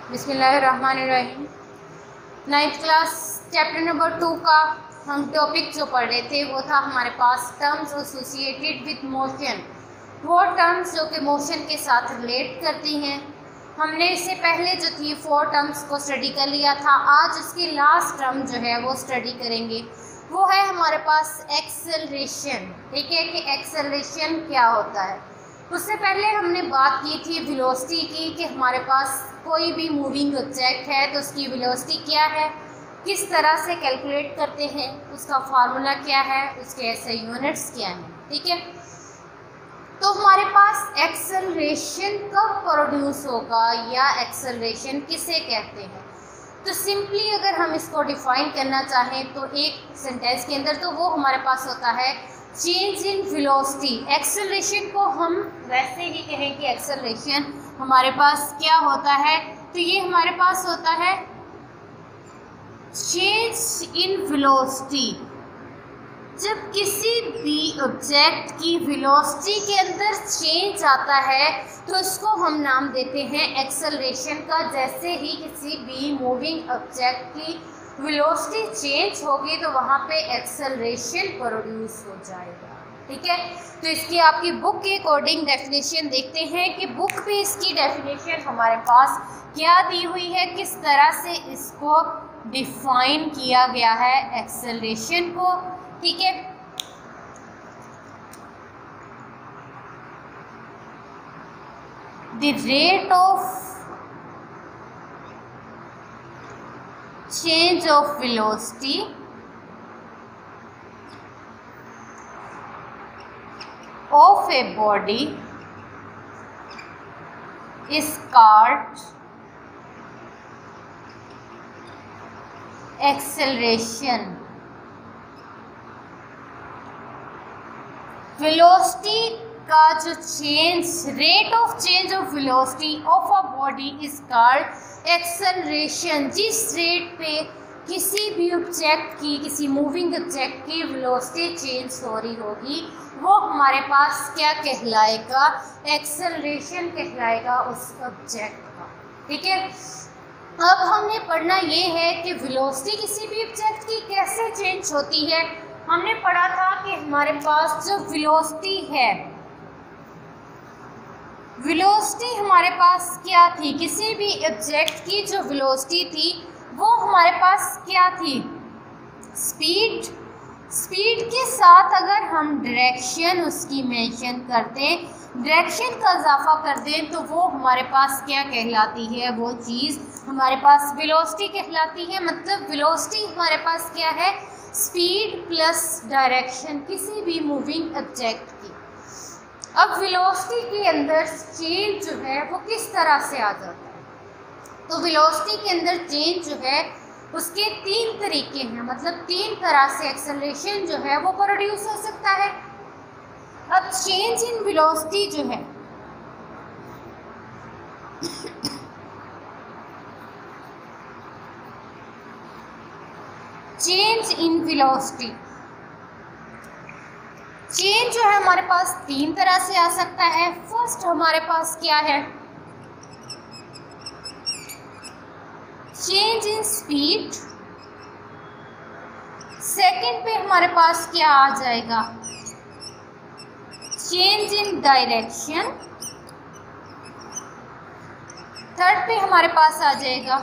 बिस्मिल्लाहिर्रहमानिर्रहीम। 9th class chapter number 2 का हम टॉपिक जो पढ़ रहे थे वो था हमारे पास टर्म्स एसोसिएटेड विद मोशन। वो टर्म्स जो कि मोशन के साथ रिलेट करती हैं। हमने इससे पहले जो थी 4 टर्म्स को स्टडी कर लिया था। आज इसकी लास्ट टर्म जो है वो स्टडी करेंगे। वो है हमारे पास एक्सेलरेशन। ठीक है कि एक्सेलरेशन क्या होता है। उससे पहले हमने बात की थी वेलोसिटी की कि हमारे पास कोई भी मूविंग ऑब्जेक्ट है तो उसकी वेलोसिटी क्या है, किस तरह से कैलकुलेट करते हैं, उसका फार्मूला क्या है, उसके ऐसे यूनिट्स क्या हैं। ठीक है, तो हमारे पास एक्सेलरेशन कब प्रोड्यूस होगा या एक्सेलरेशन किसे कहते हैं। तो सिंपली अगर हम इसको डिफाइन करना चाहें तो एक सेंटेंस के अंदर तो वो हमारे पास होता है चेंज इन वेलोसिटी। एक्सेलरेशन को हम वैसे ही कहें कि एक्सेलरेशन हमारे पास क्या होता है, तो ये हमारे पास होता है चेंज इन वेलोसिटी। जब किसी भी ऑब्जेक्ट की वेलोसिटी के अंदर चेंज आता है तो इसको हम नाम देते हैं एक्सेलरेशन का। जैसे ही किसी भी मूविंग ऑब्जेक्ट की वेलोसिटी चेंज होगी तो वहाँ पे एक्सेलरेशन प्रोड्यूस हो जाएगा। ठीक है, तो इसकी आपकी बुक के अकॉर्डिंग डेफिनेशन देखते हैं कि बुक पे इसकी डेफिनेशन हमारे पास क्या दी हुई है, किस तरह से इसको डिफाइन किया गया है एक्सेलरेशन को। ठीक है, the rate of change of velocity of a body is called acceleration. Velocity का जो change, rate of change of velocity of a body is called acceleration. जिस रेट पे किसी भी ऑब्जेक्ट की, किसी मूविंग ऑब्जेक्ट की वेलोसिटी चेंज हो रही होगी वो हमारे पास क्या कहलाएगा, एक्सेलरेशन कहलाएगा उस ऑब्जेक्ट का। ठीक है, अब हमने पढ़ना ये है कि वेलोसिटी किसी भी ऑब्जेक्ट की कैसे चेंज होती है। हमने पढ़ा था कि हमारे पास जो वेलोसिटी है, वेलोसिटी हमारे पास क्या थी, किसी भी ऑब्जेक्ट की जो वेलोसिटी थी वो हमारे पास क्या थी, स्पीड। स्पीड के साथ अगर हम डायरेक्शन उसकी मेंशन कर दें, डायरेक्शन का इजाफा कर दें तो वो हमारे पास क्या कहलाती है, वो चीज़ हमारे पास वेलोसिटी कहलाती है। मतलब वेलोसिटी हमारे पास क्या है, स्पीड प्लस डायरेक्शन किसी भी मूविंग ऑब्जेक्ट की। अब वेलोसिटी के अंदर चेंज जो है वो किस तरह से आ जाता है, तो वेलोसिटी के अंदर चेंज जो है उसके 3 तरीके हैं। मतलब 3 तरह से एक्सेलरेशन जो है वो प्रोड्यूस हो सकता है। अब चेंज इन वेलोसिटी जो है चेंज इन वेलोसिटी, चेंज जो है हमारे पास 3 तरह से आ सकता है। फर्स्ट हमारे पास क्या है, चेंज इन स्पीड। सेकंड पे हमारे पास क्या आ जाएगा, चेंज इन डायरेक्शन। थर्ड पे हमारे पास आ जाएगा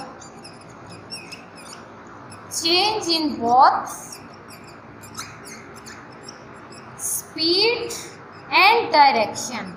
change in both speed and direction.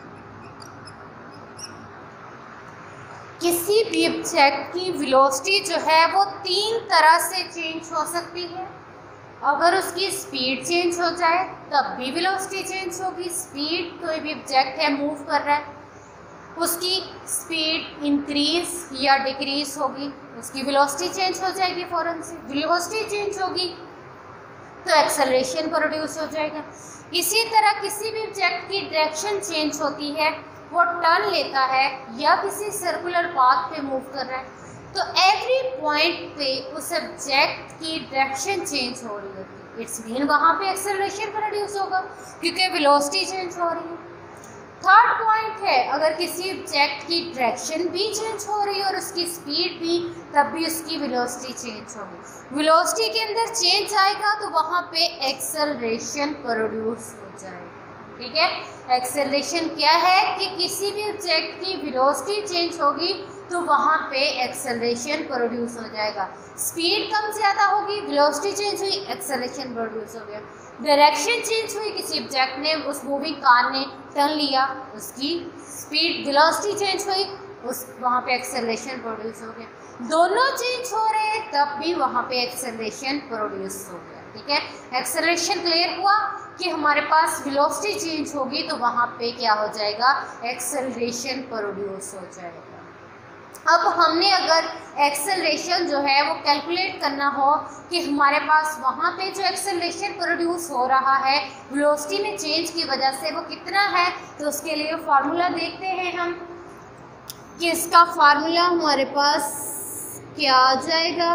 किसी भी ऑब्जेक्ट की वेलोसिटी जो है वो 3 तरह से चेंज हो सकती है। अगर उसकी स्पीड चेंज हो जाए तब भी वेलोसिटी चेंज होगी। स्पीड, कोई भी ऑब्जेक्ट है मूव कर रहा है, उसकी स्पीड इंक्रीज या डिक्रीज होगी, उसकी वेलोसिटी चेंज हो जाएगी फ़ौरन से। वेलोसिटी चेंज होगी तो एक्सेलरेशन प्रोड्यूस हो जाएगा। इसी तरह किसी भी ऑब्जेक्ट की डायरेक्शन चेंज होती है, वो टर्न लेता है या किसी सर्कुलर पाथ पे मूव कर रहा है, तो एवरी पॉइंट पे उस ऑब्जेक्ट की डायरेक्शन चेंज हो रही होती है। इट्स मीन वहाँ पे एक्सेलरेशन प्रोड्यूस होगा क्योंकि वेलोसिटी चेंज हो रही है। थर्ड पॉइंट है, अगर किसी ऑब्जेक्ट की डायरेक्शन भी चेंज हो रही है और उसकी स्पीड भी, तब भी उसकी वेलोसिटी चेंज होगी। वेलोसिटी के अंदर चेंज आएगा तो वहाँ पे एक्सेलरेशन प्रोड्यूस हो जाएगा। ठीक है, एक्सेलरेशन क्या है कि किसी भी ऑब्जेक्ट की वेलोसिटी चेंज होगी तो वहाँ पे एक्सेलरेशन प्रोड्यूस हो जाएगा। स्पीड कम ज़्यादा होगी, वेलोसिटी चेंज हुई, एक्सेलरेशन प्रोड्यूस हो गया। डायरेक्शन चेंज हुई, किसी ऑब्जेक्ट ने, उस मूविंग कार ने टर्न लिया, उसकी स्पीड वेलोसिटी चेंज हुई, उस वहाँ पे एक्सेलरेशन प्रोड्यूस हो गया। दोनों चेंज हो रहे हैं तब भी वहाँ पे एक्सेलरेशन प्रोड्यूस हो गया। ठीक है, एक्सेलरेशन क्लियर हुआ कि हमारे पास वेलोसिटी चेंज होगी तो वहाँ पे क्या हो जाएगा, एक्सेलरेशन प्रोड्यूस हो जाएगा। अब हमने अगर एक्सेलरेशन जो है वो कैलकुलेट करना हो कि हमारे पास वहाँ पे जो एक्सेलरेशन प्रोड्यूस हो रहा है वेलोसिटी में चेंज की वजह से वो कितना है, तो उसके लिए फार्मूला देखते हैं हम कि इसका फार्मूला हमारे पास क्या आ जाएगा।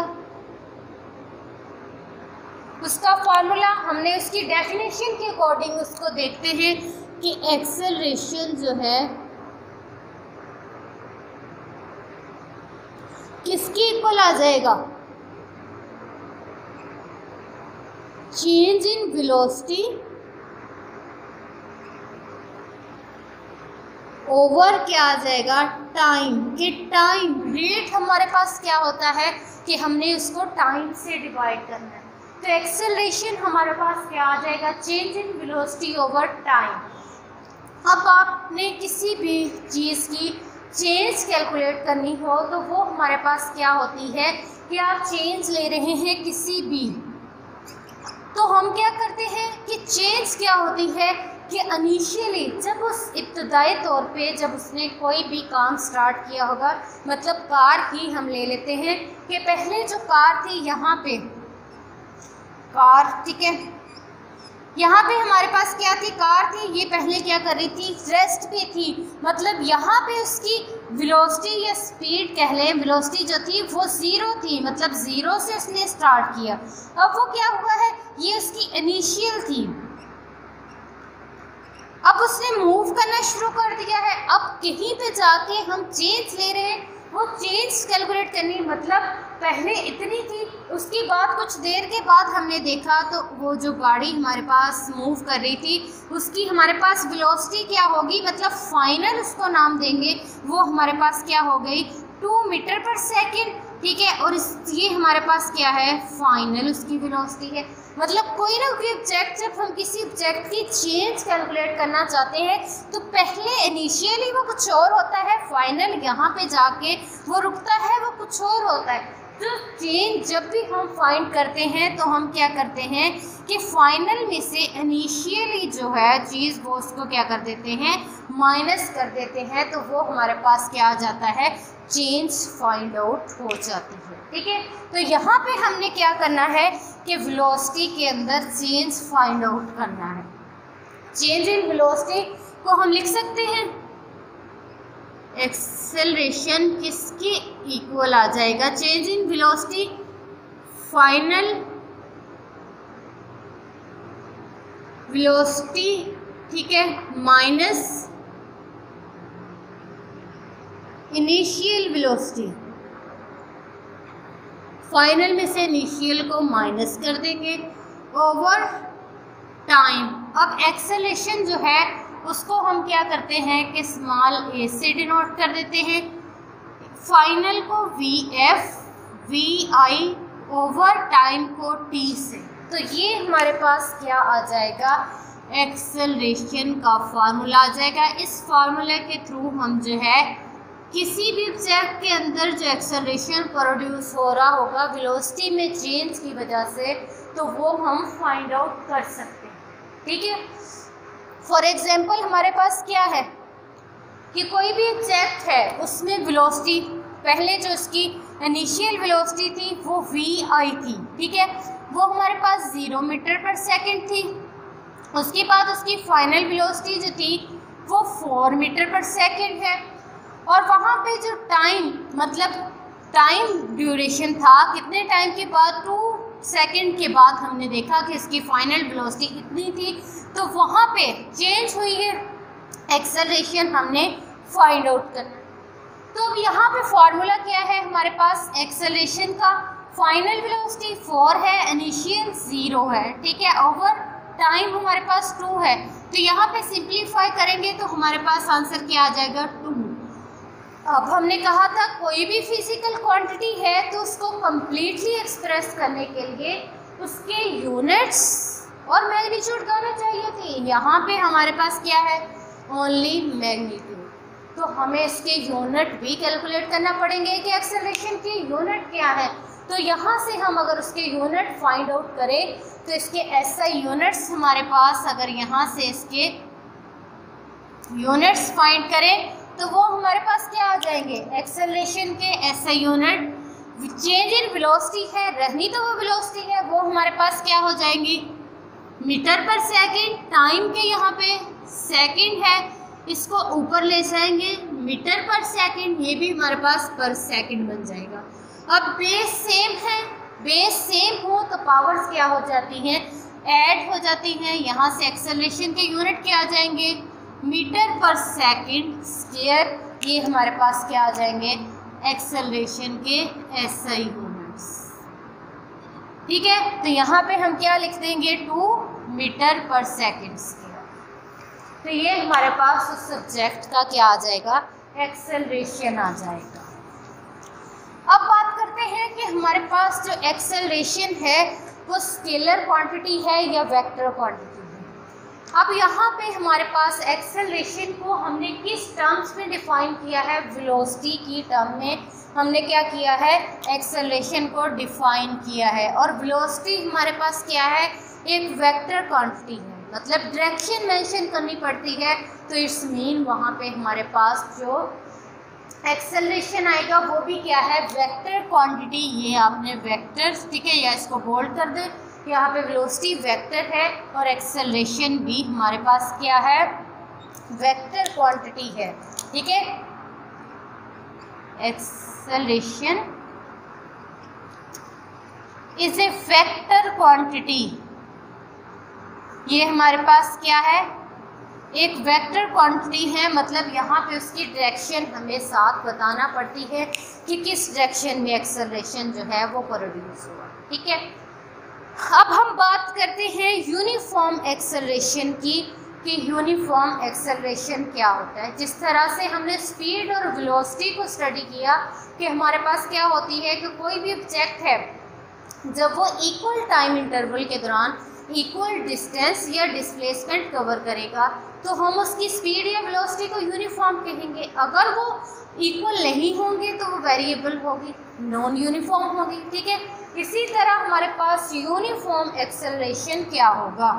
उसका फार्मूला हमने उसकी डेफिनेशन के अकॉर्डिंग उसको देखते हैं कि एक्सेलरेशन जो है किसके इक्वल आ जाएगा, चेंज इन वेलोसिटी ओवर क्या आ जाएगा, टाइम। कि टाइम रेट हमारे पास क्या होता है कि हमने उसको टाइम से डिवाइड करना है, तो एक्सेलरेशन हमारे पास क्या आ जाएगा, change in velocity over time. अब आपने किसी भी चीज़ की चेंज कैलकुलेट करनी हो तो वो हमारे पास क्या होती है कि आप चेंज ले रहे हैं किसी भी, तो हम क्या करते हैं कि चेंज क्या होती है कि इनिशियली जब उस इब्तदाई तौर पे जब उसने कोई भी काम स्टार्ट किया होगा, मतलब कार ही हम ले लेते हैं कि पहले जो कार थी यहाँ पे कार, ठीक है, यहाँ पे हमारे पास क्या थी, कार थी, ये पहले क्या कर रही थी, रेस्ट पे थी, मतलब यहाँ पे उसकी वेलोसिटी या स्पीड कह लें, वेलोसिटी जो थी वो ज़ीरो थी, मतलब ज़ीरो से उसने स्टार्ट किया। अब वो क्या हुआ है, ये उसकी इनिशियल थी, अब उसने मूव करना शुरू कर दिया है। अब कहीं पे जाके हम चेंज ले रहे हैं, वो चेंज कैलकुलेट करनी, मतलब पहले इतनी थी, उसके बाद कुछ देर के बाद हमने देखा तो वो जो गाड़ी हमारे पास मूव कर रही थी उसकी हमारे पास वेलोसिटी क्या होगी, मतलब फाइनल उसको नाम देंगे, वो हमारे पास क्या हो गई, 2 मीटर पर सेकेंड। ठीक है, और ये हमारे पास क्या है, फाइनल उसकी वेलोसिटी है। मतलब कोई ना कोई ऑब्जेक्ट, जब हम किसी ऑब्जेक्ट की चेंज कैलकुलेट करना चाहते हैं तो पहले इनिशियली वो कुछ और होता है, फाइनल यहाँ पे जाके वो रुकता है, वो कुछ और होता है। तो चेंज जब भी हम फाइंड करते हैं तो हम क्या करते हैं कि फाइनल में से इनिशियली जो है चीज़ वो उसको क्या कर देते हैं, माइनस कर देते हैं, तो वो हमारे पास क्या आ जाता है, चेंज फाइंड आउट हो जाती है। ठीक है, तो यहाँ पे हमने क्या करना है कि वेलोसिटी के अंदर चेंज फाइंड आउट करना है। चेंज इन वेलोसिटी को हम लिख सकते हैं, एक्सेलरेशन किसके इक्वल आ जाएगा, change in velocity final velocity, ठीक है, माइनस इनिशियल वेलोसिटी। फाइनल में से इनिशियल को माइनस कर देंगे ओवर टाइम। अब एक्सेलरेशन जो है उसको हम क्या करते हैं कि स्मॉल ए से डिनोट कर देते हैं, फाइनल को V F, V I over time को टी से। तो ये हमारे पास क्या आ जाएगा, एक्सेलरेशन का फार्मूला आ जाएगा। इस फार्मूले के थ्रू हम जो है किसी भी ऑब्जेक्ट के अंदर जो एक्सेलरेशन प्रोड्यूस हो रहा होगा वेलोसिटी में चेंज की वजह से, तो वो हम फाइंड आउट कर सकते हैं। ठीक है, फॉर एग्जांपल हमारे पास क्या है कि कोई भी ऑब्जेक्ट है उसमें वेलोसिटी पहले जो उसकी इनिशियल वेलोसिटी थी वो वी आई थी। ठीक है, वो हमारे पास 0 मीटर पर सेकेंड थी। उसके बाद उसकी फाइनल वेलोसिटी जो थी वो 4 मीटर पर सेकेंड है, और वहाँ पे जो टाइम, मतलब टाइम ड्यूरेशन था, कितने टाइम के बाद, 2 सेकेंड के बाद हमने देखा कि इसकी फाइनल वेलोसिटी कितनी थी, तो वहाँ पे चेंज हुई है एक्सेलरेशन हमने फाइंड आउट करना है। तो अब यहाँ पे फॉर्मूला क्या है हमारे पास एक्सेलरेशन का, फाइनल वेलोसिटी 4 है, इनिशियल 0 है, ठीक है, ओवर टाइम हमारे पास 2 है। तो यहाँ पे सिंप्लीफाई करेंगे तो हमारे पास आंसर क्या आ जाएगा 2। अब हमने कहा था कोई भी फिजिकल क्वांटिटी है तो उसको कंप्लीटली एक्सप्रेस करने के लिए उसके यूनिट्स और मैग्नीट्यूड दोनों चाहिए थे। यहाँ पे हमारे पास क्या है, ओनली मैग्नीट्यूड। तो हमें इसके यूनिट भी कैलकुलेट करना पड़ेंगे कि एक्सेलरेशन की यूनिट क्या है। तो यहाँ से हम अगर उसके यूनिट फाइंड आउट करें तो इसके एसआई यूनिट्स हमारे पास, अगर यहाँ से इसके यूनिट्स फाइंड करें तो वो हमारे पास क्या आ जाएंगे, एक्सेलरेशन के SI unit change in velocity है, रहनी तो वो वेलोसिटी है, वो हमारे पास क्या हो जाएंगी, मीटर पर सेकंड, टाइम के यहाँ पे सेकंड है, इसको ऊपर ले जाएंगे मीटर पर सेकंड, ये भी हमारे पास पर सेकंड बन जाएगा। अब बेस सेम है, बेस सेम हो तो पावर्स क्या हो जाती हैं, ऐड हो जाती हैं। यहाँ से एक्सेलरेशन के यूनिट क्या आ जाएंगे, मीटर पर सेकंड स्क्वायर, ये हमारे पास क्या आ जाएंगे, एक्सेलरेशन के एसआई यूनिट्स, ठीक है। तो यहाँ पे हम क्या लिख देंगे, 2 मीटर पर सेकंड स्क्वायर। तो ये हमारे पास उस सब्जेक्ट का क्या आ जाएगा, एक्सेलरेशन आ जाएगा। अब बात करते हैं कि हमारे पास जो एक्सेलरेशन है वो स्केलर क्वांटिटी है या वेक्टर क्वांटिटी है। अब यहाँ पे हमारे पास एक्सेलरेशन को हमने किस टर्म्स में डिफाइन किया है, वेलोसिटी की टर्म में हमने क्या किया है, एक्सेलरेशन को डिफाइन किया है। और वेलोसिटी हमारे पास क्या है, एक वेक्टर क्वांटिटी है, मतलब डायरेक्शन मेंशन करनी पड़ती है। तो इट्स मीन वहाँ पे हमारे पास जो एक्सेलरेशन आएगा वो भी क्या है, वेक्टर क्वांटिटी। ये आपने वेक्टर, ठीक है, या इसको बोल्ड कर दे, यहाँ पे वेलोसिटी वेक्टर है और एक्सेलरेशन भी हमारे पास क्या है, वेक्टर क्वांटिटी है, ठीक है। Acceleration is a vector quantity, ये हमारे पास क्या है, एक वेक्टर क्वांटिटी है, मतलब यहाँ पे उसकी डायरेक्शन हमें साथ बताना पड़ती है कि किस डायरेक्शन में एक्सेलरेशन जो है वो प्रोड्यूस हुआ, ठीक है। अब हम बात करते हैं यूनिफॉर्म एक्सेलरेशन की, कि यूनिफॉर्म एक्सेलरेशन क्या होता है। जिस तरह से हमने स्पीड और वेलोसिटी को स्टडी किया कि हमारे पास क्या होती है कि कोई भी ऑब्जेक्ट है जब वो इक्वल टाइम इंटरवल के दौरान इक्वल डिस्टेंस या डिस्प्लेसमेंट कवर करेगा तो हम उसकी स्पीड या वेलोसिटी को यूनिफॉर्म कहेंगे। अगर वो इक्वल नहीं होंगे तो वो वेरिएबल होगी, नॉन यूनिफॉर्म होगी, ठीक है। इसी तरह हमारे पास यूनिफॉर्म एक्सेलरेशन क्या होगा,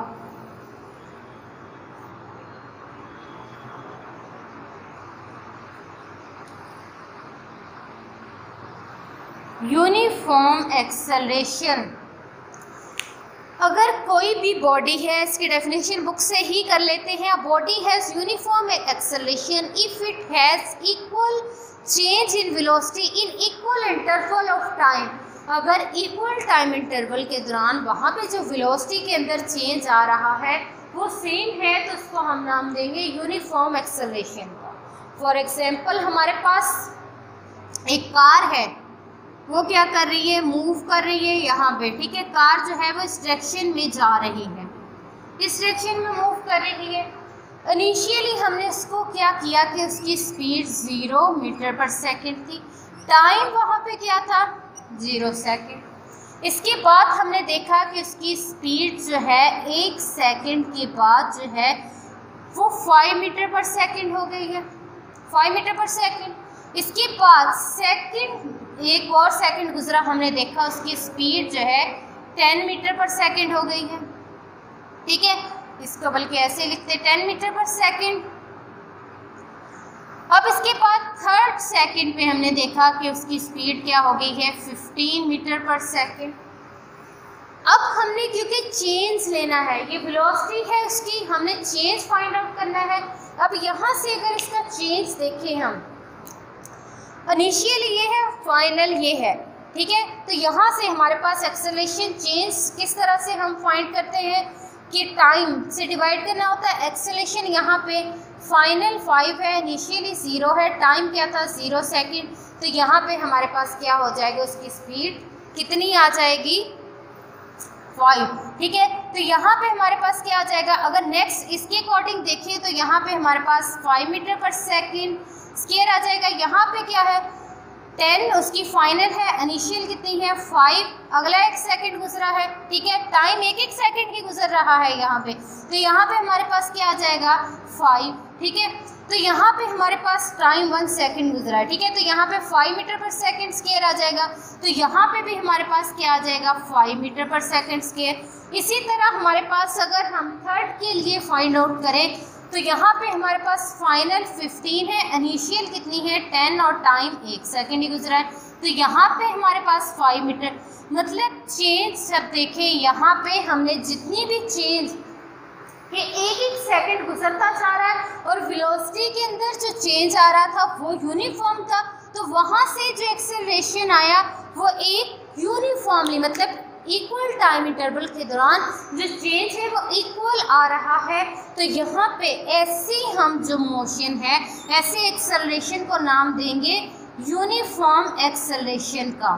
यूनिफॉर्म एक्सेलरेशन, अगर कोई भी बॉडी है, इसकी डेफिनेशन बुक से ही कर लेते हैं, body has uniform acceleration if it has equal change in velocity in equal interval of time. अगर इक्वल टाइम इंटरवल के दौरान वहाँ पे जो वेलोसिटी के अंदर चेंज आ रहा है वो सेम है तो उसको हम नाम देंगे यूनिफॉर्म एक्सेलरेशन का। फॉर एग्जांपल हमारे पास एक कार है, वो क्या कर रही है, मूव कर रही है यहाँ पे, ठीक है। कार जो है वो इस डायरेक्शन में जा रही है, इस डायरेक्शन में मूव कर रही है। इनिशियली हमने इसको क्या किया कि उसकी स्पीड 0 मीटर पर सेकंड थी, टाइम वहाँ पे क्या था 0 सेकंड। इसके बाद हमने देखा कि उसकी स्पीड जो है 1 सेकंड के बाद जो है वो 5 मीटर पर सेकंड हो गई है, 5 मीटर पर सेकंड। इसके बाद सेकंड, एक और सेकंड गुजरा, हमने देखा उसकी स्पीड जो है 10 मीटर पर सेकंड हो गई है, ठीक है। इसको बल्कि ऐसे लिखते 10 मीटर पर सेकंड। अब इसके बाद थर्ड सेकंड पे हमने देखा कि उसकी स्पीड क्या हो गई है 15 मीटर पर सेकंड। अब हमने क्योंकि चेंज लेना है, ये वेलोसिटी है उसकी, हमने चेंज फाइंड आउट करना है। अब यहाँ से अगर इसका चेंज देखें हम, इनिशियल ये है, फाइनल ये है, ठीक है। तो यहाँ से हमारे पास एक्सेलरेशन चेंज किस तरह से हम फाइंड करते हैं कि टाइम से डिवाइड करना होता है। एक्सेलरेशन यहाँ पे फाइनल 5 है, इनिशियली 0 है, टाइम क्या था 0 सेकेंड, तो यहाँ पे हमारे पास क्या हो जाएगा, उसकी स्पीड कितनी आ जाएगी 5, ठीक है। तो यहाँ पे हमारे पास क्या आ जाएगा, अगर नेक्स्ट इसके अकॉर्डिंग देखिए तो यहाँ पे हमारे पास 5 मीटर पर सेकेंड स्क्वायर आ जाएगा। यहाँ पे क्या है 10 उसकी फाइनल है, इनिशियल कितनी है 5, अगला 1 सेकंड गुजरा है, ठीक है, टाइम 1 सेकंड ही गुजर रहा है यहाँ पे, तो यहाँ पे हमारे पास क्या आ जाएगा 5, ठीक है। तो यहाँ पे हमारे पास टाइम 1 सेकंड गुजरा है, ठीक है, तो यहाँ पे 5 मीटर पर सेकंड स्क्वायर आ जाएगा, तो यहाँ पे भी हमारे पास क्या आ जाएगा 5 मीटर पर सेकंड स्क्वायर। इसी तरह हमारे पास अगर हम थर्ड के लिए फाइंड आउट करें तो यहाँ पे हमारे पास फाइनल 15 है, इनिशियल कितनी है 10 और टाइम 1 सेकंड ही गुजरा है, तो यहाँ पे हमारे पास 5 मीटर, मतलब चेंज सब देखें यहाँ पे हमने जितनी भी चेंज कि 1 सेकंड गुजरता जा रहा है और वेलोसिटी के अंदर जो चेंज आ रहा था वो यूनिफॉर्म था, तो वहाँ से जो एक्सेलरेशन आया वो एक यूनिफॉर्मली मतलब इक्वल टाइम इंटरवल के दौरान जो चेंज है वो इक्वल आ रहा है। तो यहाँ पे ऐसे हम जो मोशन है ऐसे एक्सेलरेशन को नाम देंगे यूनिफॉर्म एक्सेलरेशन का।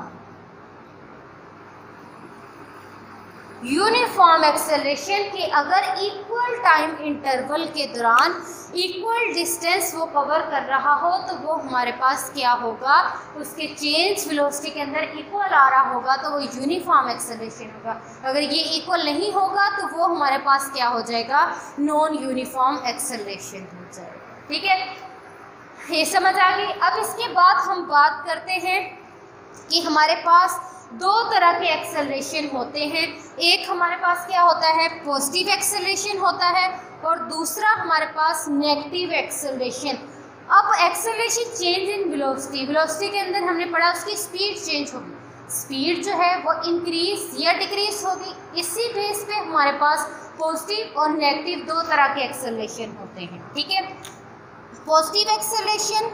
यूनिफॉर्म एक्सेलरेशन के अगर इक्वल टाइम इंटरवल के दौरान इक्वल डिस्टेंस वो कवर कर रहा हो तो वो हमारे पास क्या होगा, उसके चेंज वेलोसिटी के अंदर इक्वल आ रहा होगा तो वो यूनिफॉर्म एक्सेलरेशन होगा। अगर ये इक्वल नहीं होगा तो वो हमारे पास क्या हो जाएगा, नॉन यूनिफॉर्म एक्सेलरेशन हो जाएगा, ठीक है, ये समझ आ गई। अब इसके बाद हम बात करते हैं कि हमारे पास दो तरह के एक्सेलरेशन होते हैं, एक हमारे पास क्या होता है पॉजिटिव एक्सेलरेशन होता है और दूसरा हमारे पास नेगेटिव एक्सेलरेशन। अब acceleration change in velocity, velocity के अंदर हमने पढ़ा उसकी स्पीड चेंज होगी, स्पीड जो है वो इंक्रीज या डिक्रीज होगी, इसी बेस पे हमारे पास पॉजिटिव और नेगेटिव दो तरह के एक्सेलरेशन होते हैं, ठीक है। पॉजिटिव एक्सेलरेशन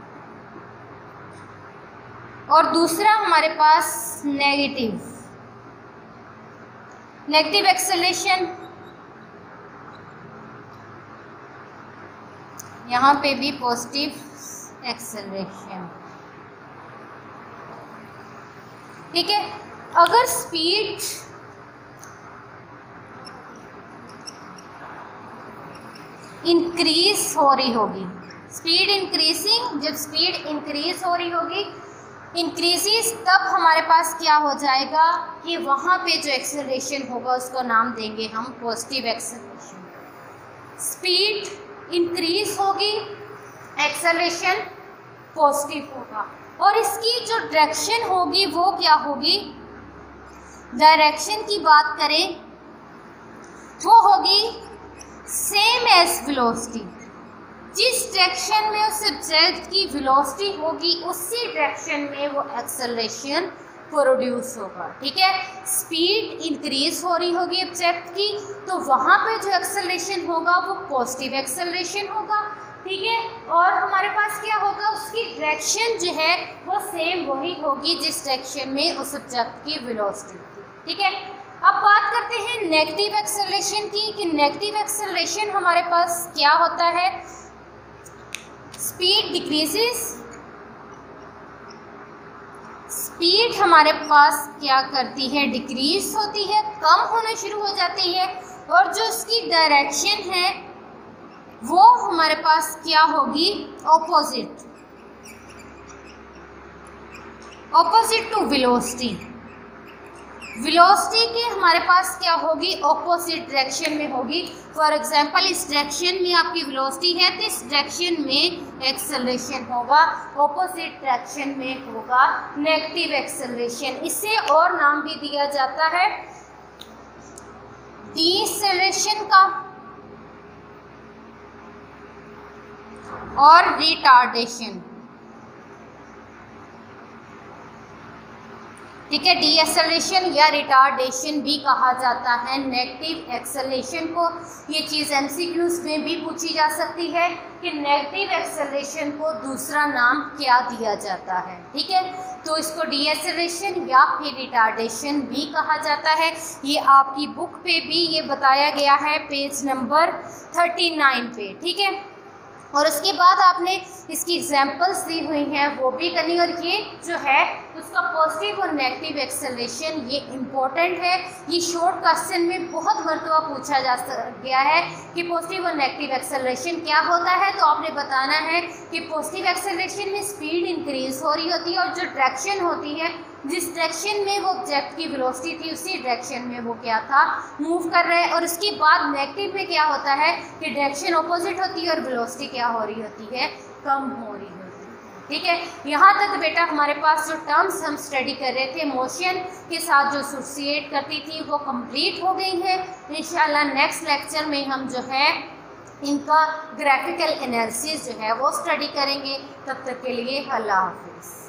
और दूसरा हमारे पास नेगेटिव एक्सेलरेशन। यहाँ पे भी पॉजिटिव एक्सेलरेशन, ठीक है। अगर स्पीड इंक्रीज हो रही होगी, स्पीड इंक्रीजिंग, जब स्पीड इंक्रीज हो रही होगी इंक्रीजेस, तब हमारे पास क्या हो जाएगा कि वहाँ पे जो एक्सेलरेशन होगा उसको नाम देंगे हम पॉजिटिव एक्सेलरेशन। स्पीड इंक्रीज होगी, एक्सेलरेशन पॉजिटिव होगा और इसकी जो डायरेक्शन होगी वो क्या होगी, डायरेक्शन की बात करें वो होगी सेम एज वेलोसिटी, जिस डायरेक्शन में उस ऑब्जेक्ट की वेलोसिटी होगी उसी डायरेक्शन में वो एक्सेलरेशन प्रोड्यूस होगा, ठीक है। स्पीड इंक्रीज हो रही होगी ऑब्जेक्ट की तो वहाँ पे जो एक्सेलरेशन होगा वो पॉजिटिव एक्सेलरेशन होगा, ठीक है, और हमारे पास क्या होगा, उसकी डायरेक्शन जो है वो सेम वही होगी जिस डायरेक्शन में उस ऑब्जेक्ट की वेलोसिटी थी, ठीक है। अब बात करते हैं नेगेटिव एक्सेलरेशन की कि नेगेटिव एक्सेलरेशन हमारे पास क्या होता है, स्पीड डिक्रीजेस, स्पीड हमारे पास क्या करती है डिक्रीज होती है, कम होना शुरू हो जाती है और जो उसकी डायरेक्शन है वो हमारे पास क्या होगी, ऑपोजिट टू वेलोसिटी। वेलोसिटी के हमारे पास क्या होगी, ऑपोजिट डायरेक्शन में होगी। फॉर एग्जांपल इस डायरेक्शन में आपकी वेलोसिटी है तो इस डायरेक्शन में एक्सेलरेशन होगा, ऑपोजिट डायरेक्शन में होगा नेगेटिव एक्सेलरेशन। इसे और नाम भी दिया जाता है डीसेलरेशन का और रिटार्डेशन। ठीक है। डीएक्सेलरेशन या रिटार्डेशन भी कहा जाता है नेगेटिव एक्सेलरेशन को। ये चीज़ एमसीक्यूज में भी पूछी जा सकती है कि नेगेटिव एक्सेलरेशन को दूसरा नाम क्या दिया जाता है। ठीक है, तो इसको डीएक्सेलरेशन या फिर रिटार्डेशन भी कहा जाता है। ये आपकी बुक पे भी ये बताया गया है, पेज नंबर 39 पे। ठीक है, और उसके बाद आपने इसकी एग्जांपल्स दी हुई हैं वो भी करनी। और ये जो है उसका पॉजिटिव और नेगेटिव एक्सेलरेशन ये इम्पोर्टेंट है। ये शॉर्ट क्वेश्चन में बहुत मरतबा पूछा जा गया है कि पॉजिटिव और नेगेटिव एक्सेलरेशन क्या होता है। तो आपने बताना है कि पॉजिटिव एक्सेलरेशन में स्पीड इंक्रीज हो रही होती है और जो डायरेक्शन होती है, जिस डायरेक्शन में वो ऑब्जेक्ट की वेलोसिटी थी उसी डायरेक्शन में वो क्या था, मूव कर रहा है। और उसके बाद नेगेटिव में क्या होता है कि डायरेक्शन ऑपोजिट होती है और वेलोसिटी क्या हो रही होती है, कम हो रही होती है। ठीक है, यहाँ तक बेटा हमारे पास जो टर्म्स हम स्टडी कर रहे थे मोशन के साथ जो एसोसिएट करती थी वो कंप्लीट हो गई है। इंशाल्लाह नेक्स्ट लेक्चर में हम जो है इनका ग्राफिकल एनालिसिस जो है वो स्टडी करेंगे। तब तक के लिए अल्लाह हाफिज़।